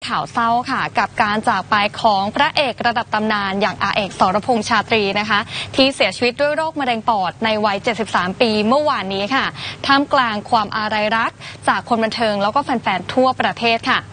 ข่าวเศร้าค่ะกับการจากไปของพระเอกระดับตำนานอย่างอาเอกสรพงษ์ชาตรีนะคะที่เสียชีวิตด้วยโรคมะเร็งปอดในวัย 73 ปีเมื่อวานนี้ค่ะท่ามกลางความอาลัยรักจากคนบันเทิงแล้วก็แฟนๆทั่วประเทศค่ะ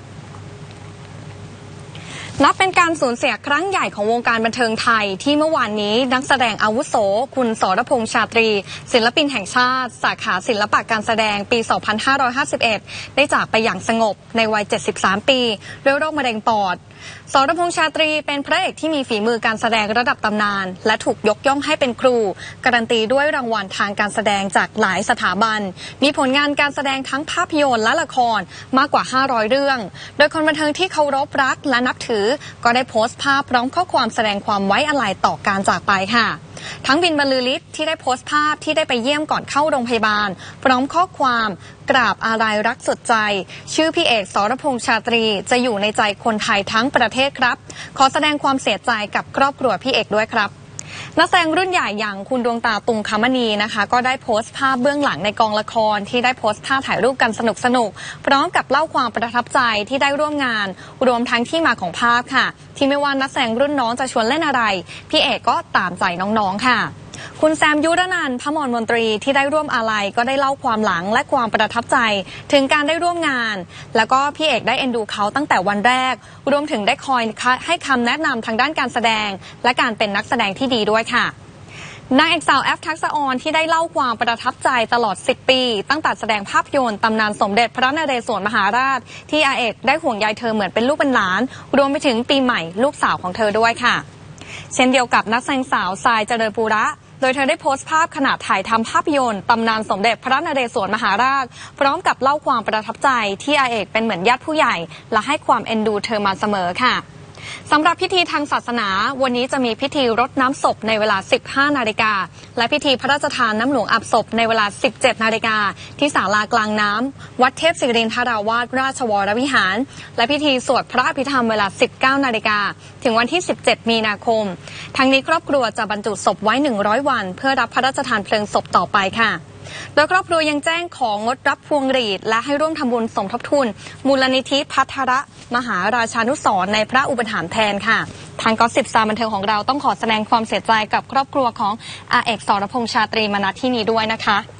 นับเป็นการสูญเสียครั้งใหญ่ของวงการบันเทิงไทยที่เมื่อวานนี้นักแสดงอาวุโสคุณสรพงษ์ชาตรีศิลปินแห่งชาติสาขาศิลปะการแสดงปี 2551 ได้จากไปอย่างสงบในวัย 73 ปีด้วยโรคมะเร็งปอดสรพงษ์ชาตรีเป็นพระเอกที่มีฝีมือการแสดงระดับตำนานและถูกยกย่องให้เป็นครูการันตีด้วยรางวัลทางการแสดงจากหลายสถาบันมีผลงานการแสดงทั้งภาพยนตร์และละครมากกว่า 500 เรื่องโดยคนบันเทิงที่เคารพรักและนับถือก็ได้โพสต์ภาพพร้อมข้อความแสดงความไว้อาลัยต่อการจากไปค่ะทั้งบินบรรลือฤทธิ์ที่ได้โพสต์ภาพที่ได้ไปเยี่ยมก่อนเข้าโรงพยาบาลพร้อมข้อความกราบอาลัยรักสุดใจชื่อพี่เอกสรพงษ์ชาตรีจะอยู่ในใจคนไทยทั้งประเทศครับขอแสดงความเสียใจกับครอบครัวพี่เอกด้วยครับนักแสดงรุ่นใหญ่อย่างคุณดวงตาตุงคมณีนะคะก็ได้โพสต์ภาพเบื้องหลังในกองละครที่ได้โพสต์ท่าถ่ายรูปกันสนุกพร้อมกับเล่าความประทับใจที่ได้ร่วมงานรวมทั้งที่มาของภาพค่ะที่ไม่ว่านักแสดงรุ่นน้องจะชวนเล่นอะไรพี่เอกก็ตามใจน้องๆค่ะคุณแซมยุรนันท์พมรมนตรีที่ได้ร่วมอาลัยก็ได้เล่าความหลังและความประทับใจถึงการได้ร่วมงานแล้วก็พี่เอกได้เอ็นดูเขาตั้งแต่วันแรกรวมถึงได้คอยให้คำแนะนำทางด้านการแสดงและการเป็นนักแสดงที่ดีด้วยค่ะนางเอกสาวแอฟทักษะออนที่ได้เล่าความประทับใจตลอด10 ปีตั้งแต่แสดงภาพยนตร์ตำนานสมเด็จพระนเรศวรมหาราชที่อาเอกได้ห่วงใยเธอเหมือนเป็นลูกเป็นหลานรวมไปถึงปีใหม่ลูกสาวของเธอด้วยค่ะเช่นเดียวกับนักแสดงสาวทรายเจริญปูระโดยเธอได้โพสต์ภาพขณะถ่ายทำภาพยนตร์ตำนานสมเด็จพระนเรศวรมหาราชพร้อมกับเล่าความประทับใจที่อาเอกเป็นเหมือนญาติผู้ใหญ่และให้ความเอ็นดูเธอมาเสมอค่ะสำหรับพิธีทางศาสนาวันนี้จะมีพิธีรดน้ำศพในเวลา 15 นาฬิกาและพิธีพระราชทานน้ำหลวงอาบศพในเวลา 17 นาฬิกาที่ศาลากลางน้ำวัดเทพศิรินทราวาสราชวรวิหารและพิธีสวดพระอภิธรรมเวลา 19 นาฬิกาถึงวันที่ 17 มีนาคมทั้งนี้ครอบครัวจะบรรจุศพไว้ 100 วันเพื่อรับพระราชทานเพลิงศพต่อไปค่ะโดยครอบครัวยังแจ้งของงดรับพวงหรีดและให้ร่วมทำบุญสมทบทุนมูลนิธิภัทรมหาราชานุสรณ์ในพระอุปถัมภ์แทนค่ะทางก็10 สตาร์บันเทิงของเราต้องขอแสดงความเสียใจกับครอบครัวของอาเอกสรพงษ์ชาตรีมาณที่นี้ด้วยนะคะ